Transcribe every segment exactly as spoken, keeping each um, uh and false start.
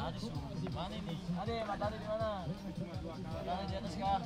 Ade di mana ini? Ade, mata Ade di mana? Mata Ade di atas kah?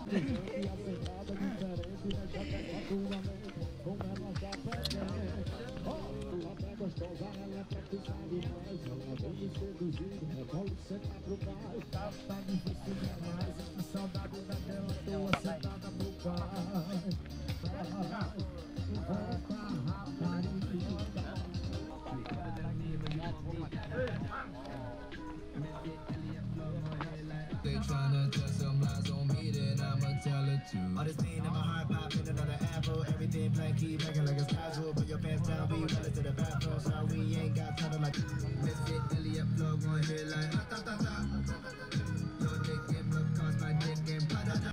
They tryna test some lies on me, then I'ma tell it too. All this pain in my heart, popping another apple. Everything blank, keep acting like it's casual. Put your pants down, be running to the bathroom. Sorry, we ain't got time to like. Misfit, Elliot, plug on here like. Ta ta ta. Your dick game, look, cause my dick game. Pa da da.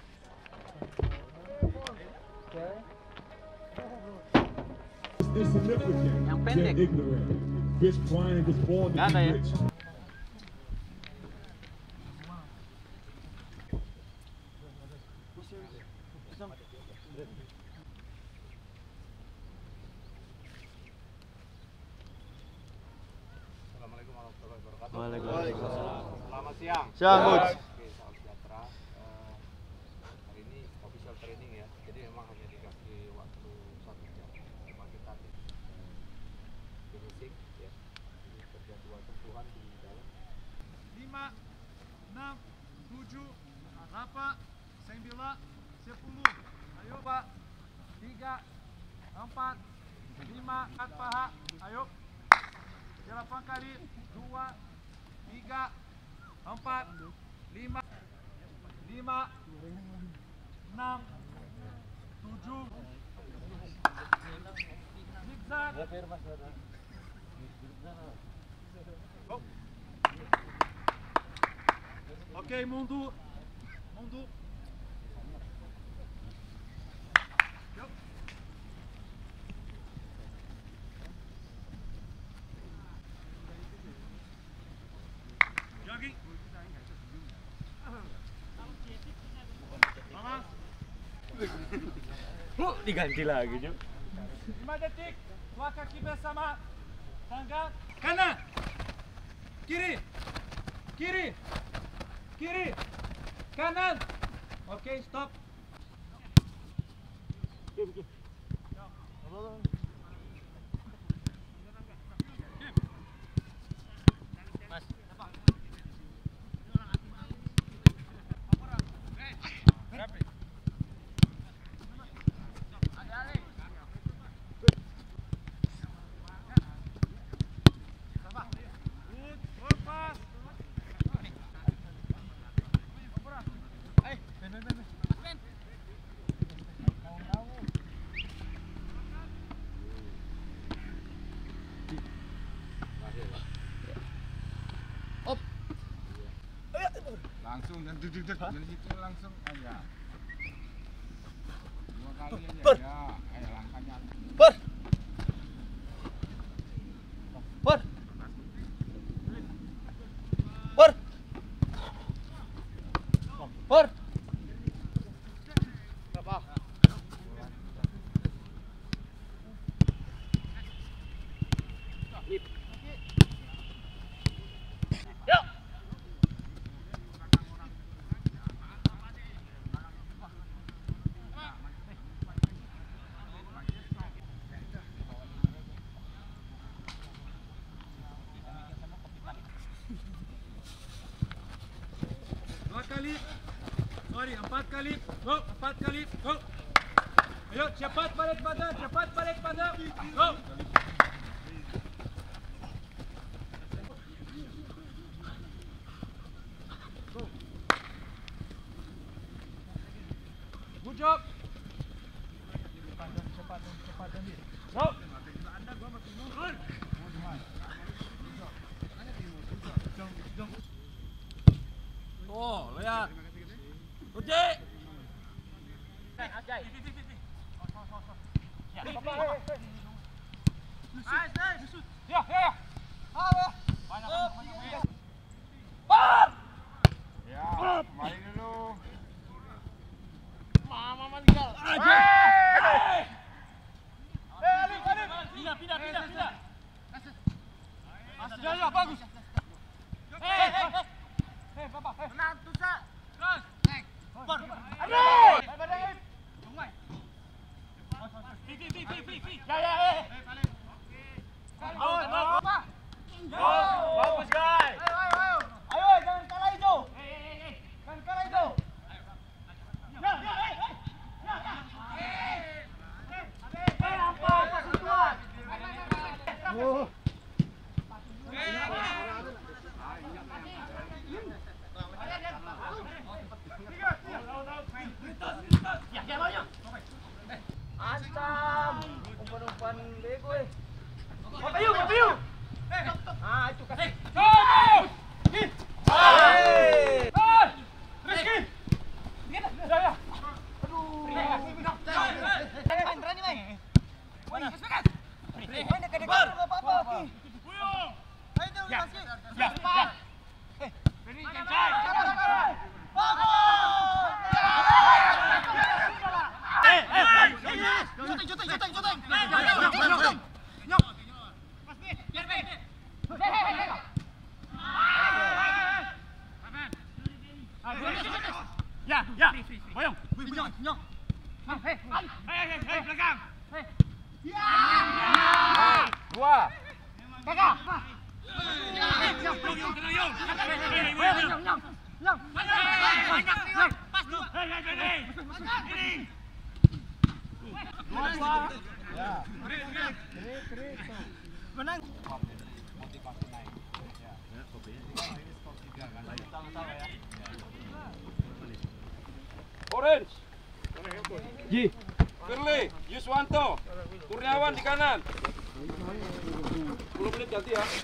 Insignificant, yet ignorant. Bitch crying and just born to be rich. Assalamualaikum warahmatullahi wabarakatuh. Waalaikumsalam. Selamat siang. Siang, Coach. Oke, salam sejahtera. Eh, hari ini official training ya. Jadi memang hanya dikasih waktu satu jam. Cuma kita eh, finishing ya. Ini kerja dua sentuhan di dalam. lima, enam, tujuh, delapan, sembilan, sepuluh. Ayo Pak. tiga, empat, lima, angkat paha. Ayo. delapan kali. dua, tiga, empat, lima, lima, enam, tujuh. Zigzag. Oh. Oke, mundur. Mundur. Yuk. Jogging. Mama. Oh, diganti lagi, Cuk. lima detik. Dua kaki bersama. Tangan kanan. Kiri. Kiri. Kiri. Kanan. Oke, stop. Langsung dan duduk duduk dari situ langsung aja. Dua kali aja. Ya, ayo langkahnya. Ber. Ber. Ber. Ber. Berapa? Yuk. Dua kali. Sorry, empat kali. Go, empat kali. Go. Ayo, cepat balik badan, cepat balik badan. Go. Go. Good job. Cepat, cepat, cepat, go. Oh, lihat. Uji. Ajay. Ya, ya, ya. Halo. Bar. Ya, kembali dulu. Mama meninggal. Ajay. Eh, Ali, Ali. Pindah, pindah, pindah, pindah. Ya, ya, bagus. Tenang, Tusa. Terus. Bor. Ya, ya, eh. Bagus, guys. Ayo, ayo, ayo. Ayo, jangan kalah itu. Jangan kalah itu. Ya, ya, eh. Ya, ya. Eh, apa, apa sentuhan? Oh. Antam, umpan-umpan bego eh. Papayu, papayu. Ah, itu kasih. Go, go. Hit. Hey. Ah, Rizky. Ya, ya. Aduh. Main berani main. Mana? Main dekat-dekat enggak apa-apa. Buyung. Ayo tuh, kasih. Ya, ya. Eh, berani cancai. Bagus. Shooting, shooting, shooting, shooting. Nyok, nyok, nyok. Nyok. Pas nih, biar nih. Ya, ya. Boyong. Nyok, nyok. Hei, hei, hei, hei, belakang. Hei. Ya. Dua. Kakak. Nyok, nyok, tenang, Yung. Nyok, nyok, nyok. Nyok. Banyak nih, Yung. Pas dulu. Hei, hei, hei. Ini. Dua. Ya. Kering, kering. Kering, kering. Menang. Motivasi naik. Ya. Ini skor tiga kan. Sama-sama ya. Orange. Ji. Firly, Yuswanto. Kurniawan di kanan. sepuluh menit ganti ya.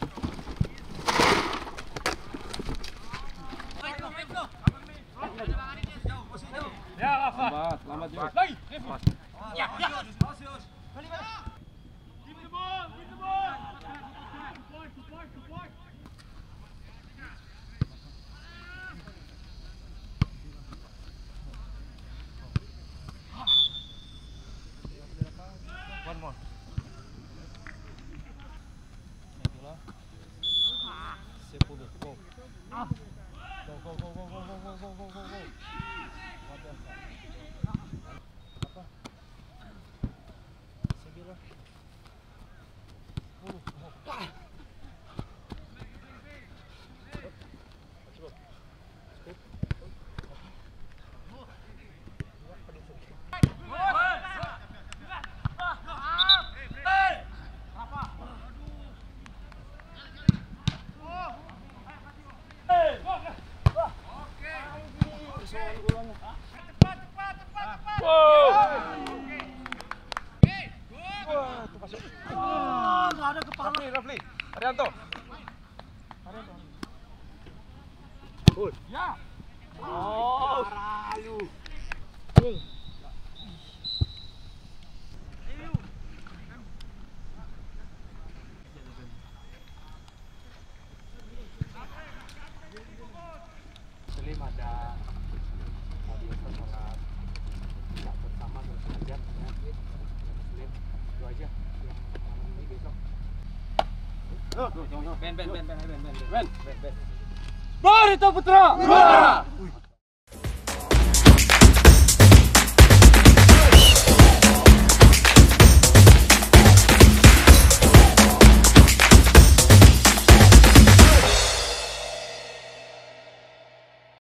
Ya, apa? Selamat, selamat juga. Lagi. Ya, ya. Balik, balik. Keep the ball, keep the ball. Support, support, support. One more. Sepuluh. Go. Go, go, go, go, go, go, go, go, go, go. Apa? Sembilan. Sepuluh. Rafli, Rafli. Arianto. Good. Ya. Oh, Ayu. Selim ada biasa sholat tidak bersama bersengaja ya. Selim itu aja yang malam ini besok. Ben ben ben ben ben ben ben ben ben. Barito Putra.